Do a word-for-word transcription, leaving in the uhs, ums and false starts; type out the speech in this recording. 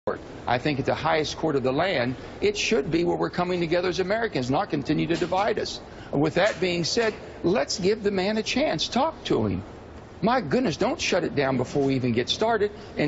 I think at the highest court of the land, it should be where we're coming together as Americans, not continue to divide us. With that being said, let's give the man a chance. Talk to him. My goodness, don't shut it down before we even get started. And